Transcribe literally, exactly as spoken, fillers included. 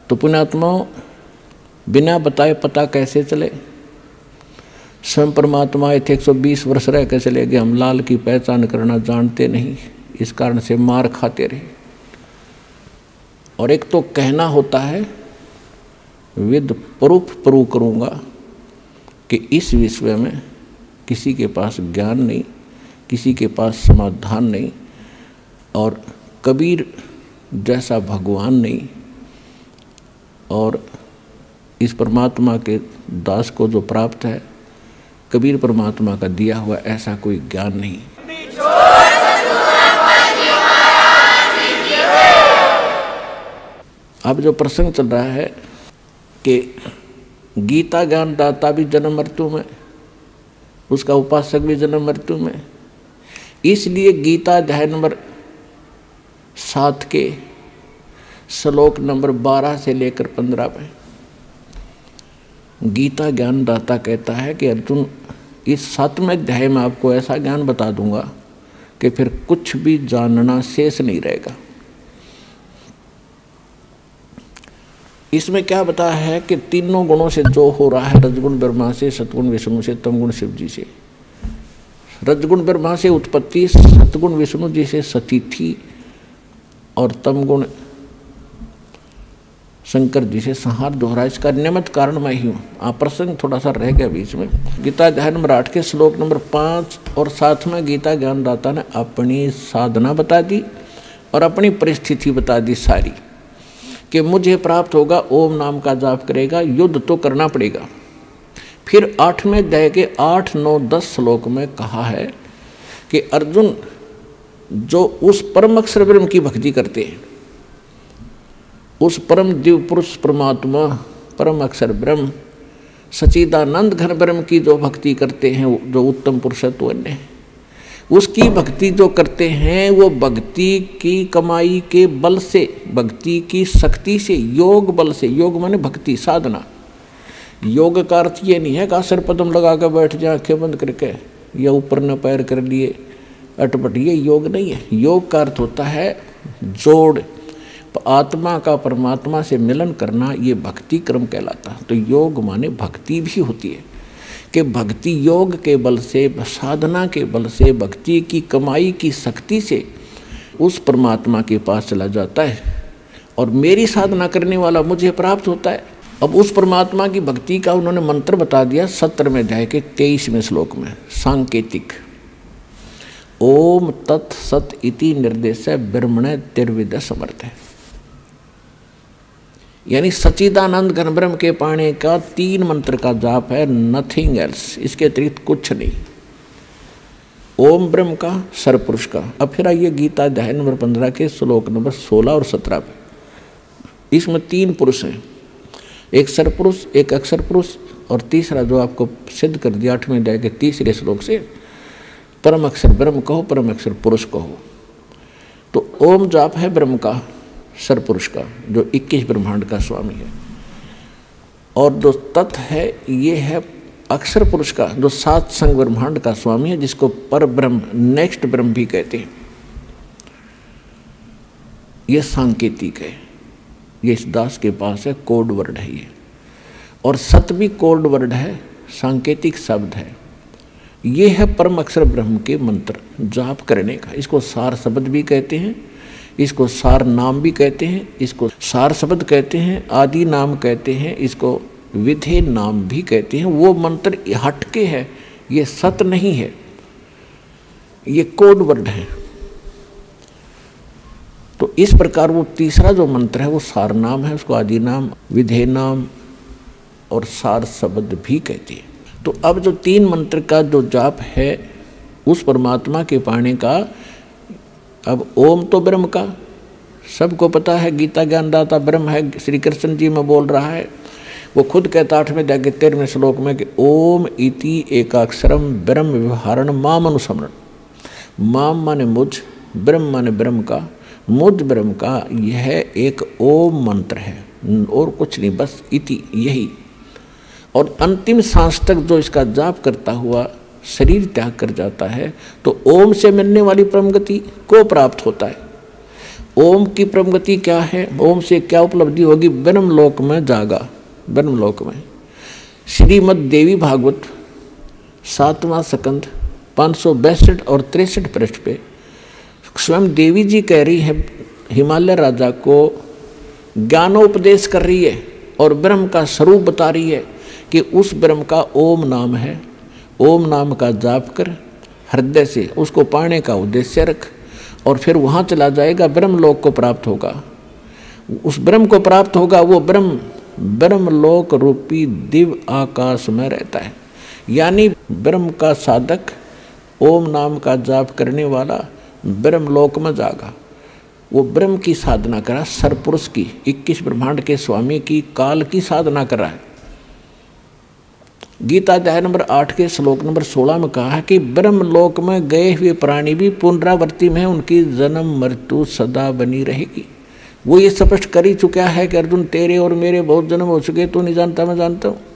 तो पुण्यात्माओं, बिना बताए पता कैसे चले? स्वयं परमात्मा आए थे, एक सौ बीस वर्ष रह के चले गए। हम लाल की पहचान करना जानते नहीं, इस कारण से मार खाते रहे। और एक तो कहना होता है, विद प्रूफ प्रूव करूँगा कि इस विषय में किसी के पास ज्ञान नहीं, किसी के पास समाधान नहीं, और कबीर जैसा भगवान नहीं, और इस परमात्मा के दास को जो प्राप्त है, कबीर परमात्मा का दिया हुआ ऐसा कोई ज्ञान नहीं। अब जो प्रसंग चल रहा है कि गीता ज्ञान दाता भी जन्म मृत्यु में, उसका उपासक भी जन्म मृत्यु में, इसलिए गीता अध्याय नंबर सात के श्लोक नंबर बारह से लेकर पंद्रह में गीता ज्ञान दाता कहता है कि अर्जुन, इस सातवें अध्याय में आपको ऐसा ज्ञान बता दूंगा कि फिर कुछ भी जानना शेष नहीं रहेगा। इसमें क्या बताया है कि तीनों गुणों से जो हो रहा है, रजगुण ब्रह्मा से, सतगुण विष्णु से, तमगुण शिव जी से। रजगुण ब्रह्मा से उत्पत्ति, सतगुण विष्णु जी से सतीथि, और तमगुण शंकर जी से संहार दोहरा। इसका निमित्त कारण मैं ही हूँ। आप प्रसंग थोड़ा सा रह गया बीच में। गीता अध्याय नंबर आठ के श्लोक नंबर पाँच और सात में गीता ज्ञानदाता ने अपनी साधना बता दी और अपनी परिस्थिति बता दी सारी, कि मुझे प्राप्त होगा, ओम नाम का जाप करेगा, युद्ध तो करना पड़ेगा। फिर आठवें अध्याय के आठ नौ दस श्लोक में कहा है कि अर्जुन, जो उस परम अक्षर ब्रह्म की भक्ति करते हैं, उस परम दिव्य पुरुष परमात्मा परम अक्षर ब्रह्म सच्चिदानंद घन ब्रह्म की जो भक्ति करते हैं, जो उत्तम पुरुषत्व है, उसकी भक्ति जो करते हैं, वो भक्ति की कमाई के बल से, भक्ति की शक्ति से, योग बल से, योग माने भक्ति साधना। योग का अर्थ ये नहीं है कि आसन पद्म लगा कर बैठ जाए आंखें बंद करके, या ऊपर न पैर कर लिए अटपट, ये योग नहीं है। योग का अर्थ होता है जोड़, आत्मा का परमात्मा से मिलन करना, ये भक्ति क्रम कहलाता है। तो योग माने भक्ति भी होती है, कि भक्ति योग के बल से, साधना के बल से, भक्ति की कमाई की शक्ति से उस परमात्मा के पास चला जाता है, और मेरी साधना करने वाला मुझे प्राप्त होता है। अब उस परमात्मा की भक्ति का उन्होंने मंत्र बता दिया सत्रहवें अध्याय के तेईसवें श्लोक में, सांकेतिक। ओम तत् सत इति निर्देश ब्रह्मण तिर्विद समर्थ है, यानी सच्चिदानंद घन ब्रह्म के पाने का तीन मंत्र का जाप है, नथिंग एल्स, इसके अतिरिक्त कुछ नहीं। ओम ब्रह्म का, सरपुरुष का। अब फिर आइए गीता अध्याय नंबर पंद्रह के श्लोक नंबर सोलह और सत्रह पे। इसमें तीन पुरुष हैं, एक सरपुरुष, एक अक्षर पुरुष, और तीसरा जो आपको सिद्ध कर दिया आठवें अध्याय के तीसरे श्लोक से, परम अक्षर ब्रह्म कहो, परम अक्षर पुरुष कहो। तो ओम जाप है ब्रह्म का, सरपुरुष का, जो इक्कीस ब्रह्मांड का स्वामी है, और जो तत् है ये है अक्षर पुरुष का, जो सात संग ब्रह्मांड का स्वामी है, जिसको पर ब्रह्म, नेक्स्ट ब्रह्म भी कहते हैं। ये सांकेतिक है, ये इस दास के पास है, कोड वर्ड है ये, और सत भी कोड वर्ड है, सांकेतिक शब्द है। ये है परम अक्षर ब्रह्म के मंत्र जाप करने का। इसको सार शब्द भी कहते हैं, इसको सार नाम भी कहते हैं, इसको सार शब्द कहते हैं, आदि नाम कहते हैं, इसको विधेय नाम भी कहते हैं। वो मंत्र हटके है, ये सत नहीं है, ये कोड वर्ड है। तो इस प्रकार वो तीसरा जो मंत्र है वो सार नाम है, उसको आदि नाम, विधेय नाम और सार शब्द भी कहते हैं। तो अब जो तीन मंत्र का जो जाप है उस परमात्मा के पाने का, अब ओम तो ब्रह्म का सबको पता है, गीता ज्ञानदाता ब्रह्म है, श्री कृष्ण जी में बोल रहा है। वो खुद कहता आठवें अध्याय के तेरहवें श्लोक में कि ओम इति एकाक्षरम ब्रह्म व्यवहारण माम अनुसमरण। माम माने मुझ, ब्रह्म माने ब्रह्म का, मुझ ब्रह्म का यह एक ओम मंत्र है, और कुछ नहीं, बस इति यही। और अंतिम सांस तक जो इसका जाप करता हुआ शरीर त्याग कर जाता है तो ओम से मिलने वाली परम गति को प्राप्त होता है। ओम की परमगति क्या है, ओम से क्या उपलब्धि होगी, ब्रह्मलोक में जागा। ब्रह्मलोक में श्रीमद् देवी भागवत सातवां स्कंद पाँच सौ बैसठ और तिरसठ पृष्ठ पे स्वयं देवी जी कह रही है, हिमालय राजा को ज्ञानोपदेश कर रही है और ब्रह्म का स्वरूप बता रही है कि उस ब्रह्म का ओम नाम है। ओम नाम का जाप कर हृदय से उसको पाने का उद्देश्य रख और फिर वहाँ चला जाएगा, ब्रह्मलोक को प्राप्त होगा। उस ब्रह्म को प्राप्त होगा, वो ब्रह्म ब्रह्मलोक रूपी दिव्य आकाश में रहता है। यानी ब्रह्म का साधक ओम नाम का जाप करने वाला ब्रह्मलोक में जागा। वो ब्रह्म की साधना करा, सरपुरुष की, इक्कीस ब्रह्मांड के स्वामी की, काल की साधना करा है। गीता अध्याय नंबर आठ के श्लोक नंबर सोलह में कहा है कि ब्रह्मलोक में गए हुए प्राणी भी पुनरावृत्ति में उनकी जन्म मृत्यु सदा बनी रहेगी। वो ये स्पष्ट कर ही चुका है कि अर्जुन तेरे और मेरे बहुत जन्म हो चुके, तू नहीं जानता मैं जानता हूँ।